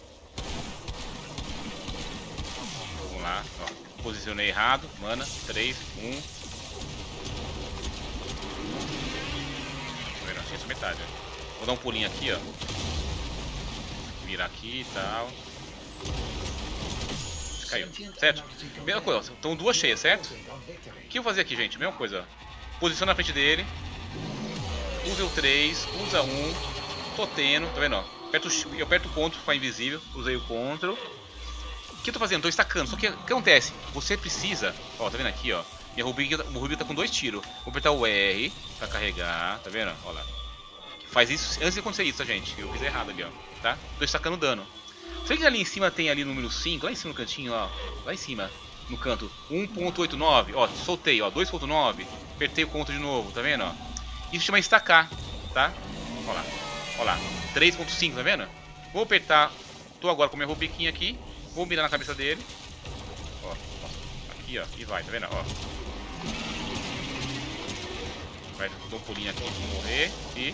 Vamos lá, ó. Posicionei errado, mana, 3, 1. Essa metade, ó. Vou dar um pulinho aqui, ó. Virar aqui e tal. Caiu, certo? Mesma coisa, ó, estão duas cheias, certo? O que eu vou fazer aqui, gente? Mesma coisa, ó. Posiciona na frente dele. Usa o 3, usa 1. Tô tendo, tá vendo, ó? Eu aperto o CTRL pra ficar invisível. Usei o CTRL. O que eu tô fazendo? Tô estacando. Só que o que acontece? Você precisa... Ó, tá vendo aqui, ó? Minha Rubi tá com 2 tiros. Vou apertar o R pra carregar. Tá vendo? Ó lá. Faz isso antes de acontecer isso, tá, gente? Eu fiz errado ali, ó. Tá? Tô estacando dano. Você que ali em cima tem ali o número 5? Lá em cima no cantinho, ó. Lá em cima. No canto. 1.89. Ó, soltei, ó. 2.9. Apertei o CTRL de novo. Tá vendo, ó? Isso chama estacar. Tá? Ó lá. Ó lá. 3.5, tá vendo? Vou apertar. Tô agora com a minha rubiquinha aqui. Vou mirar na cabeça dele. Ó. Aqui, ó. E vai, tá vendo? Ó. Vai, dou um pulinho aqui pra morrer. E...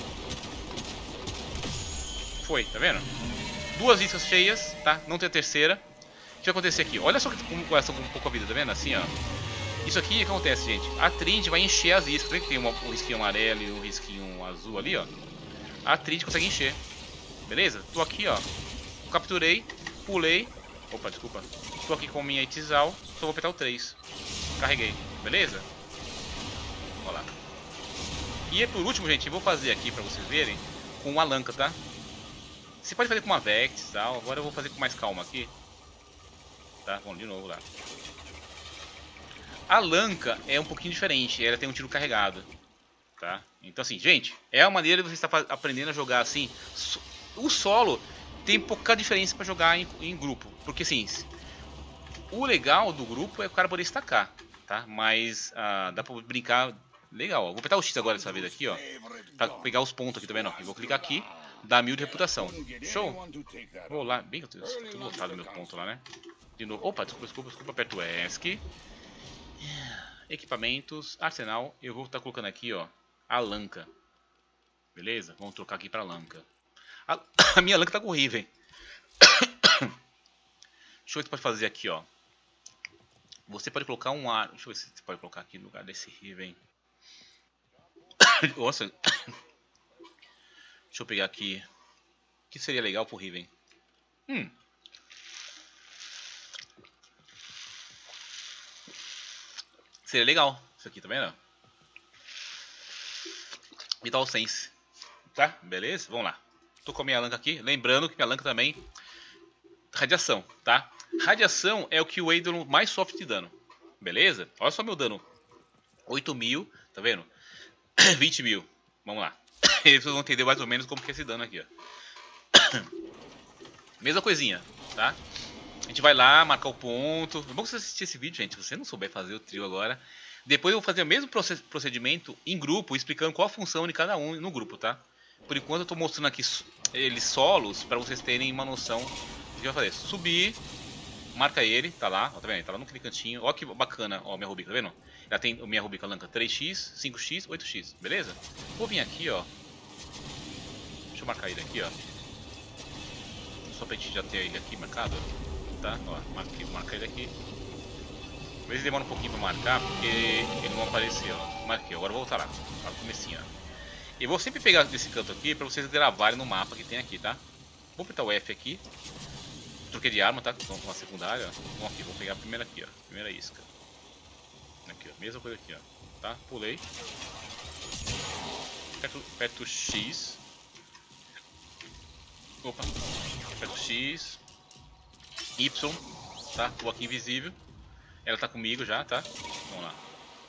Foi, tá vendo? 2 iscas cheias, tá? Não tem a terceira. O que vai acontecer aqui? Olha só como começa com um pouco a vida, tá vendo? Assim, ó. Isso aqui, o que acontece, gente? A Trinity vai encher as iscas. Tem um risquinho amarelo e um risquinho azul ali, ó. A Trinity consegue encher. Beleza? Tô aqui, ó. Capturei, pulei. Opa, desculpa. Tô aqui com minha Itizal. Só vou apertar o 3. Carreguei. Beleza? Olha lá. E por último, gente, eu vou fazer aqui pra vocês verem com uma Lanka, tá? Você pode fazer com uma Vex e tal. Agora eu vou fazer com mais calma aqui. Tá? Vamos de novo lá. A Lanka é um pouquinho diferente. Ela tem um tiro carregado. Tá? Então assim, gente, é a maneira de você estar aprendendo a jogar assim. O solo tem pouca diferença para jogar em grupo. Porque assim, o legal do grupo é o cara poder estacar. Tá? Mas dá pra brincar legal. Ó. Vou apertar o X agora dessa vez aqui, ó. Pra pegar os pontos aqui, tá vendo? Eu vou clicar aqui. Dá 1000 de reputação. Show? Vou lá. Bem, eu tô tudo lotado meus pontos lá, né? De novo. Opa, desculpa. Aperto o ESC. Equipamentos. Arsenal. Eu vou estar colocando aqui, ó. A Lanka. Beleza? Vamos trocar aqui pra Lanka. A minha Lanka tá com o Riven. Deixa eu ver o que você pode fazer aqui, ó. Você pode colocar um ar. Deixa eu ver se você pode colocar aqui no lugar desse Riven. Nossa. Deixa eu pegar aqui. O que seria legal pro Riven? Seria legal. Isso aqui, tá vendo? Vital Sense. Tá? Beleza? Vamos lá. Tô com a minha Lanka aqui. Lembrando que minha Lanka também... Radiação, tá? Radiação é o que o Eidolon mais sofre de dano. Beleza? Olha só meu dano. 8.000, tá vendo? 20.000. Vamos lá. Vocês vão entender mais ou menos como que é esse dano aqui, ó. Mesma coisinha, tá? A gente vai lá, marcar o ponto. É bom que você assistir esse vídeo, gente. Se você não souber fazer o trio agora. Depois eu vou fazer o mesmo procedimento em grupo, explicando qual a função de cada um no grupo, tá? Por enquanto eu tô mostrando aqui eles solos, para vocês terem uma noção do que vai fazer. Subir, marca ele, tá lá, ó, tá vendo? Tá lá no cantinho. Ó que bacana, ó, minha Rubica, tá vendo? Ela tem a minha Rubica Lanka 3x, 5x, 8x, beleza? Vou vir aqui, ó. Deixa eu marcar ele aqui, ó. Só pra gente já ter ele aqui marcado, tá? Ó, marca ele aqui. Às vezes demora um pouquinho pra marcar, porque ele não apareceu, ó. Marquei, agora eu vou voltar lá, no comecinho, ó. Eu vou sempre pegar desse canto aqui pra vocês gravarem no mapa que tem aqui, tá? Vou apertar o F aqui. Troquei de arma, tá? Com uma secundária, ó. Vamos aqui, vou pegar a primeira aqui, ó. Primeira isca. Aqui, ó. Mesma coisa aqui, ó. Tá? Pulei. Aperto X. Opa. Aperto X. Y. Tá? Tô aqui invisível. Ela tá comigo já, tá? Vamos lá.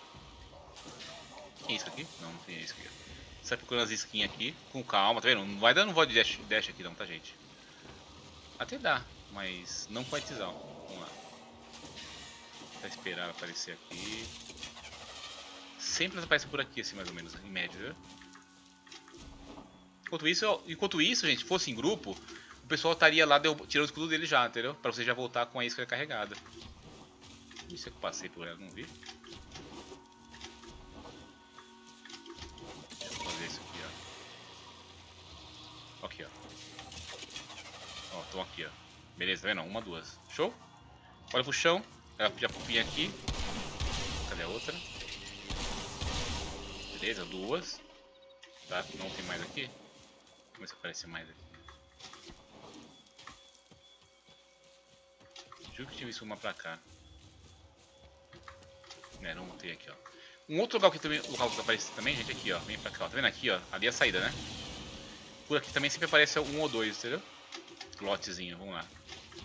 Tem isca aqui? Não, não tem isca aqui. Sai procurando as isquinhas aqui, com calma, tá vendo? Não vai dando voz de dash aqui não, tá, gente? Até dá, mas não com a Itizal. Vamos lá. Vou esperar aparecer aqui. Sempre elas aparecem por aqui, assim, mais ou menos, em média, viu? Enquanto isso, gente, fosse em grupo, o pessoal estaria lá tirando o escudo dele já, entendeu? Pra você já voltar com a isca carregada. Isso é que eu passei por ela, não vi? Aqui, ó. Ó, estão aqui, ó. Beleza, tá vendo? Uma, duas. Show? Olha pro chão. Ela já vinha aqui. Cadê a outra? Beleza, duas. Tá? Não tem mais aqui. Vamos ver se aparece mais aqui. Viu que eu tive isso uma pra cá. É, não tem aqui, ó. Um outro lugar que também, local que aparece também, gente, aqui, ó. Vem pra cá, ó. Tá vendo aqui, ó? Ali é a saída, né? Por aqui também sempre aparece um ou dois, entendeu? Lotezinho, vamos lá.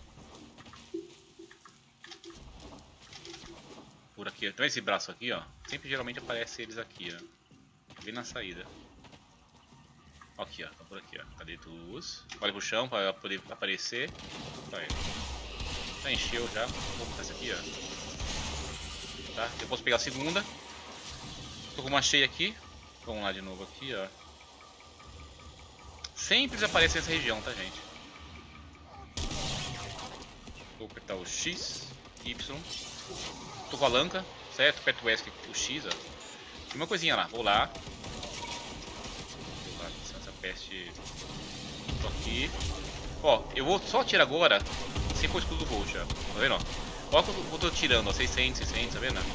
Por aqui, então esse braço aqui, ó. Sempre geralmente aparece eles aqui, ó. Bem na saída. Aqui, ó. Tá por aqui, ó. Cadê luz? Olha pro chão pra poder aparecer. Tá aí. Já encheu já. Vou botar esse aqui, ó. Tá? Eu posso pegar a segunda. Tô com uma cheia aqui. Vamos lá de novo aqui, ó. Sempre eles aparecem nessa região, tá, gente? Vou apertar o X, Y. Tô com a lanca, certo? Aperto o ESC, o X, ó. E uma coisinha lá, vou lá. Vou lá, essa peste. Tô aqui. Ó, eu vou só atirar agora sem pôr o escudo do Volt, ó. Tá vendo, ó? Olha que eu tô tirando, ó. 600, 600, tá vendo?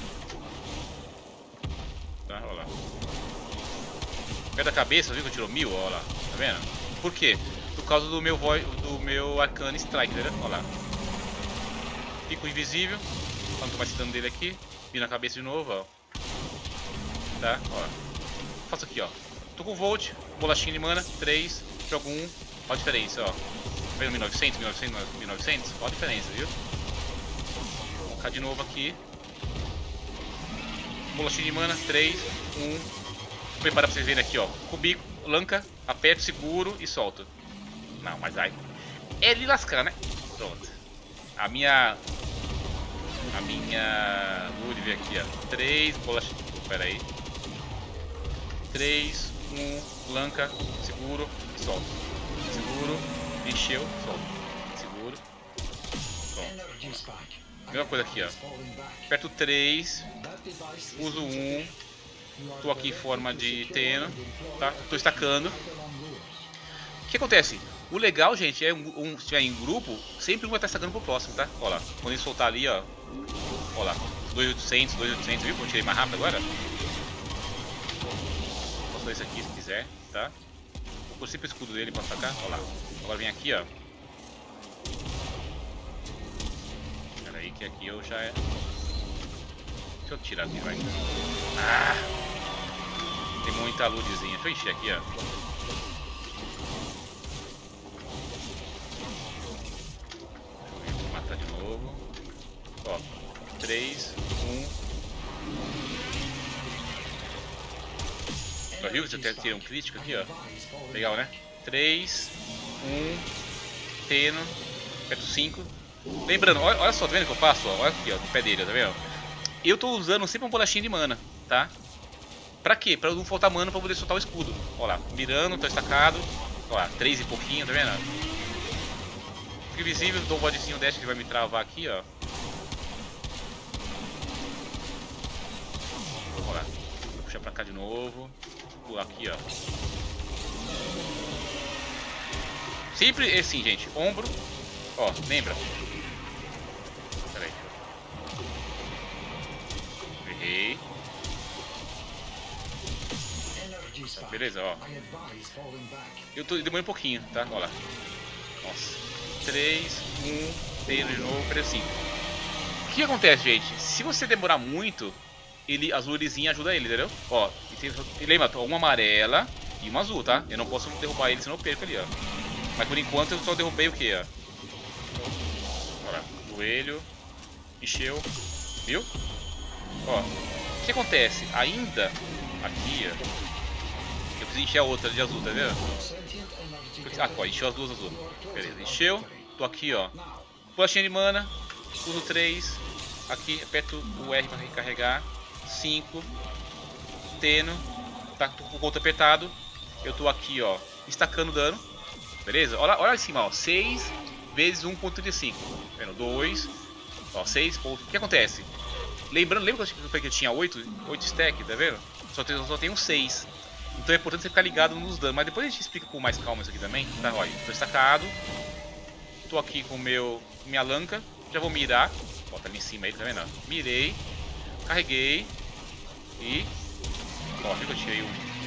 Tá, olha lá. Perto da cabeça, viu que eu tirou 1000, ó lá. Tá vendo? Por quê? Por causa do meu Arcane Strike, tá vendo? Olha lá. Fico invisível. Não tô mais citando dele aqui. Vira na cabeça de novo, ó. Tá? Ó. Faço aqui, ó. Tô com Volt, bolachinha de mana, 3, jogo 1. Olha a diferença, ó. Vendo 1900, 1900, 1900? Olha a diferença, viu? Vou colocar de novo aqui. Bolachinha de mana, 3, 1. Vou preparar pra vocês verem aqui, ó. Cubico, lanca, aperto, seguro e solto. Não, mas aí é de lascar, né? Pronto. A minha Ludwig aqui, ó. 3 bolachinhas. Pera aí. 3, 1, lanca, seguro, solto. Seguro, encheu, solto. Seguro, solto. Mesma coisa aqui, ó. Aperto 3, uso 1. Tô aqui em forma de teno, tá? Tô estacando. O que acontece? O legal, gente, é se estiver em grupo, sempre um vai estar estacando pro próximo, tá? Olha lá, quando ele soltar ali, ó. Olha lá, 2800, 2800, viu? Como eu tirei mais rápido agora. Posso fazer isso aqui se quiser, tá? Vou pôr sempre o escudo dele pra sacar, olha lá. Agora vem aqui, ó. Pera aí que aqui eu já é. Deixa eu tirar aqui, vai. Ah! Tem muita luzinha. Deixa eu encher aqui, ó. Deixa eu matar de novo. Ó, 3, 1. Já viu? Você até tira um crítico aqui, ó. Legal, né? 3, 1. Teno. Aperto 5. Lembrando, olha só, tá vendo o que eu faço? Ó? Olha aqui, ó, no pé dele, tá vendo? Eu tô usando sempre uma bolachinha de mana, tá? Pra quê? Pra não faltar mana pra poder soltar o escudo. Olha lá, mirando, tô estacado. Olha lá, 3 e pouquinho, tá vendo? Fico invisível, dou um bodezinho dash que vai me travar aqui, ó. Olha lá, vou puxar pra cá de novo. Pular aqui, ó. Sempre assim, gente, ombro. Ó, lembra? Pera aí. Errei. Tá, beleza, ó. Eu demorei um pouquinho, tá? Olha lá. Nossa. 3, 1, teiro de novo, pera 5. O que acontece, gente? Se você demorar muito, as lurezinhas ajudam ele, entendeu? Ó, e lembra, ó, uma amarela e uma azul, tá? Eu não posso derrubar ele, senão eu perco ali, ó. Mas por enquanto eu só derrubei o que, ó? Olha lá, joelho. Encheu. Viu? Ó, o que acontece? Ainda aqui, ó. Eu preciso encher a outra de azul, tá vendo? Ah, ó, encheu as duas azul. Beleza, encheu. Tô aqui, ó. Bolachinha de mana. Uso 3. Aqui, aperto o R pra recarregar. 5. Teno. Tá com o conto apertado. Eu tô aqui, ó, estacando dano. Beleza? Olha em cima, ó. 6 vezes 1.35. Tá vendo? 2. Ó, 6 pontos. O que acontece? Lembra que eu tinha 8 stack, tá vendo? Só tenho 6. Então é importante você ficar ligado nos danos. Mas depois a gente explica com mais calma isso aqui também. Tá, olha, tô estacado. Tô aqui com minha lanca. Já vou mirar. Ó, tá ali em cima aí, tá vendo? Mirei. Carreguei. E... ó, viu que eu tirei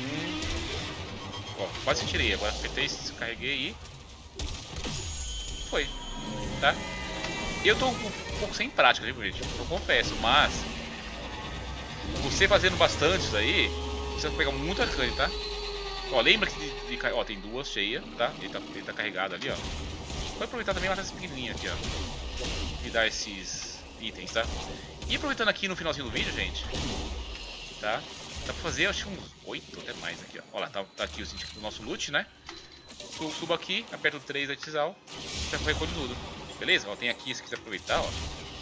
ó, quase tirei. Agora apertei, carreguei e... foi. Tá? Eu tô um pouco sem prática, gente, eu confesso, mas você fazendo bastante isso aí, você vai pegar muito arcane, tá? Ó, lembra que ó, tem duas cheias, tá? Ele tá carregado ali, ó. Vou aproveitar também matar esse pequenininho aqui, ó. E dar esses itens, tá? E aproveitando aqui no finalzinho do vídeo, gente, tá? Dá pra fazer, acho que uns 8 até mais aqui, ó. Ó lá, tá aqui o nosso loot, né? Subo aqui, aperto o 3 da Tizal, já recolhe tudo. Beleza? Ó, tem aqui, se quiser aproveitar, ó.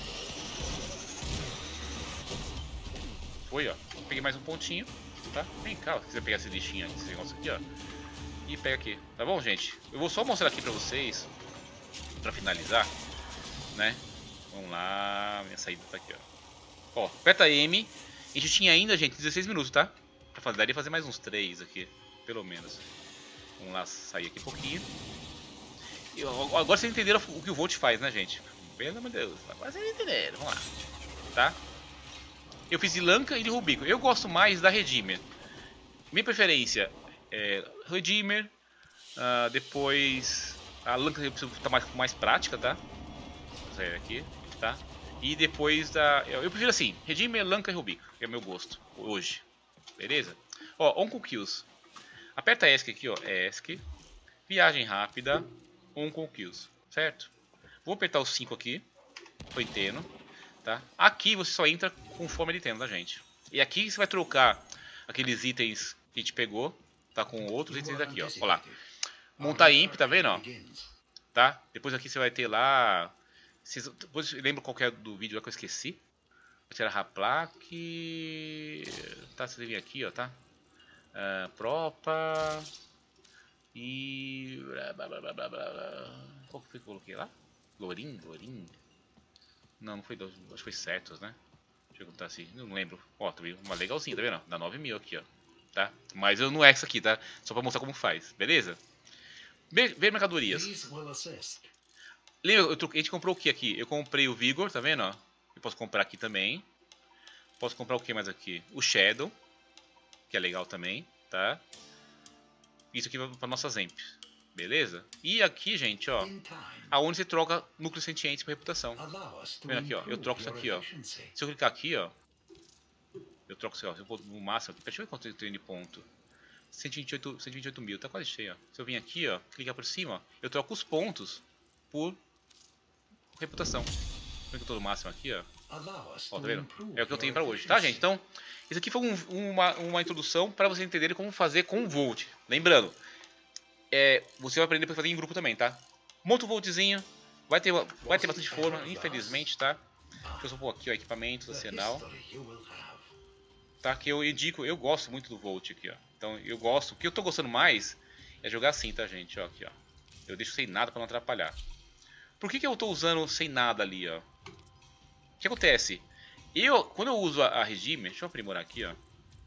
Foi, ó. Peguei mais um pontinho, tá? Vem cá, ó, se quiser pegar esse lixinho, esse negócio aqui, ó. E pega aqui, tá bom, gente? Eu vou só mostrar aqui pra vocês, pra finalizar, né? Vamos lá, minha saída tá aqui, ó. Ó, aperta M. A gente tinha ainda, gente, 16 minutos, tá? Daria fazer mais uns 3 aqui, pelo menos. Vamos lá, sair aqui um pouquinho. E agora vocês entenderam o que o Volt faz, né, gente? Pelo amor de Deus, agora vocês entenderam, vamos lá. Tá? Eu fiz de Lanka e de Rubico. Eu gosto mais da Redeemer. Minha preferência é Redeemer. Depois a Lanka eu preciso estar mais prática, tá? Vou sair aqui, tá? E depois eu prefiro assim, Redeemer, Lanka e Rubico, que é o meu gosto hoje. Beleza? Ó, Onco Kills. Aperta ESC aqui, ó. ESC. Viagem rápida. Onco Kills. Certo? Vou apertar os 5 aqui. Foi tendo. Tá? Aqui você só entra conforme ele tem, tá, gente? E aqui você vai trocar aqueles itens que a gente pegou, tá? Com outros itens aqui, ó. Olha lá. Montar imp, tá vendo, ó? Tá? Depois aqui você vai ter lá... Depois lembra qual que é do vídeo lá que eu esqueci? Vai tirar Raplaque... Tá, você vem aqui, ó, tá? Propa... E... Qual que foi que eu coloquei lá? Lorin? Não foi, acho que foi Certos, né? Deixa eu contar assim, não lembro. Ó, também uma legalzinha, tá vendo? Dá 9.000 aqui, ó. Tá? Mas eu não é essa aqui, tá? Só pra mostrar como faz, beleza? Ver mercadorias. Lembra, a gente comprou o que aqui? Eu comprei o Vigor, tá vendo? Ó? Eu posso comprar aqui também. Posso comprar o que mais aqui? O Shadow, que é legal também, tá? Isso aqui vai pra nossa Zemp, beleza? E aqui, gente, ó, aonde você troca núcleos sentientes por reputação. Tá vendo aqui, ó? Eu troco isso aqui, ó. Se eu clicar aqui, ó, eu troco isso, ó. Se eu pôr no máximo aqui, deixa eu ver quanto eu tenho de ponto. 128 mil, tá quase cheio, ó. Se eu vim aqui, ó, clicar por cima, ó, eu troco os pontos por reputação. Como é que eu tô no máximo aqui, ó? Ó, tá vendo? É o que eu tenho pra hoje, tá, gente? Então, isso aqui foi uma introdução para vocês entenderem como fazer com o Volt. Lembrando, você vai aprender para fazer em grupo também, tá? Monta o Voltzinho, vai ter bastante forma, infelizmente, tá? Deixa eu só pôr aqui, ó, equipamentos, arsenal. Tá? Que eu indico, eu gosto muito do Volt aqui, ó. Então, eu gosto, o que eu tô gostando mais é jogar assim, tá, gente? Ó, aqui, ó. Eu deixo sem nada para não atrapalhar. Por que eu tô usando sem nada ali, ó? O que acontece? Quando eu uso a Redeemer, deixa eu aprimorar aqui, ó.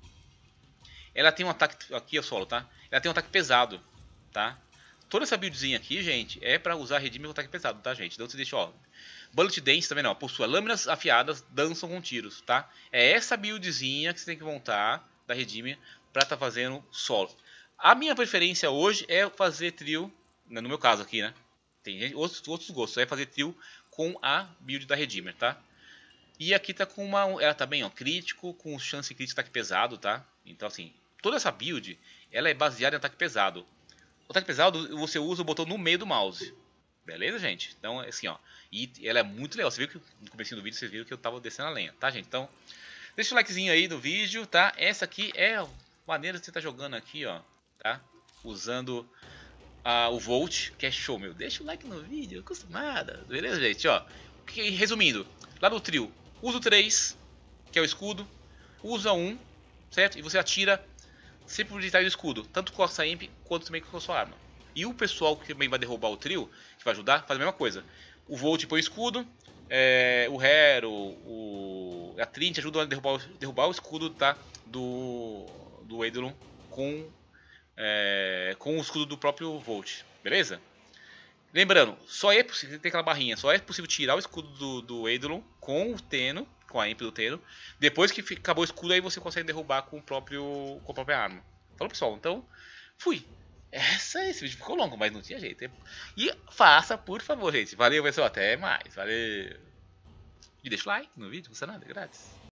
Ela tem um ataque, aqui é o solo, tá? Ela tem um ataque pesado, tá? Toda essa buildzinha aqui, gente, é pra usar a Redeemer com ataque pesado, tá, gente? Então você deixa, ó, Bullet Dance também, ó, possua lâminas afiadas, dançam com tiros, tá? É essa buildzinha que você tem que montar da Redeemer pra tá fazendo solo. A minha preferência hoje é fazer trio, no meu caso aqui, né? Tem gente, outros gostos, é fazer trio com a build da Redeemer, tá? E aqui tá com ela tá bem, ó, crítico, com chance crítica de ataque pesado, tá? Então assim, toda essa build, ela é baseada em ataque pesado. O ataque pesado, você usa o botão no meio do mouse. Beleza, gente? Então, assim, ó. E ela é muito legal. Você viu que no começo do vídeo, vocês viram que eu tava descendo a lenha, tá, gente? Então, deixa o likezinho aí no vídeo, tá? Essa aqui é a maneira de você tá jogando aqui, ó, tá? Usando o Volt, que é show, meu. Deixa o like no vídeo, acostumada. Beleza, gente? Ó, resumindo, lá no trio, usa o 3, que é o escudo, usa 1, certo? E você atira sempre por detrás do escudo, tanto com a sua imp quanto também com a sua arma. E o pessoal que também vai derrubar o trio, que vai ajudar, faz a mesma coisa. O Volt põe o escudo, o Hero, a Trinity ajuda a derrubar o escudo, tá? Do Eidolon com o escudo do próprio Volt, beleza? Lembrando, só é possível, tem aquela barrinha, só é possível tirar o escudo do Eidolon com o Tenno, com a imp do Tenno. Depois que acabou o escudo, aí você consegue derrubar com a própria arma. Falou, pessoal? Então, fui. Esse vídeo ficou longo, mas não tinha jeito. E faça, por favor, gente. Valeu, pessoal. Até mais. Valeu. E deixa o like no vídeo, não custa nada, é grátis.